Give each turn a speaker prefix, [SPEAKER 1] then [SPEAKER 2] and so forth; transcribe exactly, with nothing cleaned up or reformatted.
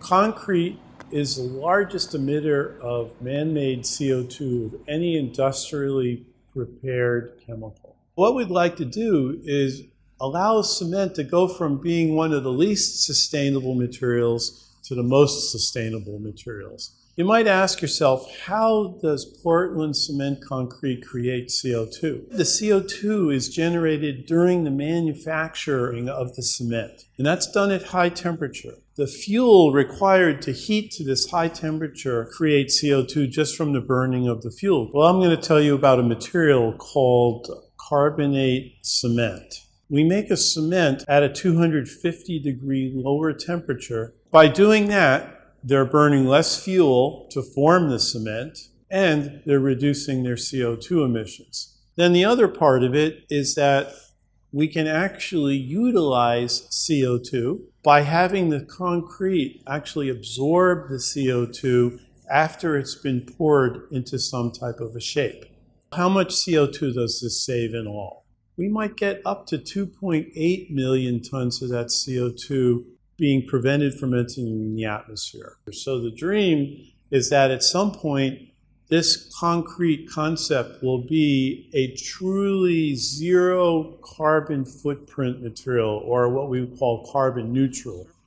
[SPEAKER 1] Concrete is the largest emitter of man-made C O two of any industrially prepared chemical. What we'd like to do is allow cement to go from being one of the least sustainable materials to the most sustainable materials. You might ask yourself, how does Portland cement concrete create C O two? The C O two is generated during the manufacturing of the cement, and that's done at high temperature. The fuel required to heat to this high temperature creates C O two just from the burning of the fuel. Well, I'm going to tell you about a material called carbonate cement. We make a cement at a two hundred fifty degree lower temperature. By doing that, they're burning less fuel to form the cement, and they're reducing their C O two emissions. Then the other part of it is that we can actually utilize C O two by having the concrete actually absorb the C O two after it's been poured into some type of a shape. How much C O two does this save in all? We might get up to two point eight million tons of that C O two being prevented from entering the atmosphere. So the dream is that at some point, this concrete concept will be a truly zero carbon footprint material, or what we would call carbon neutral.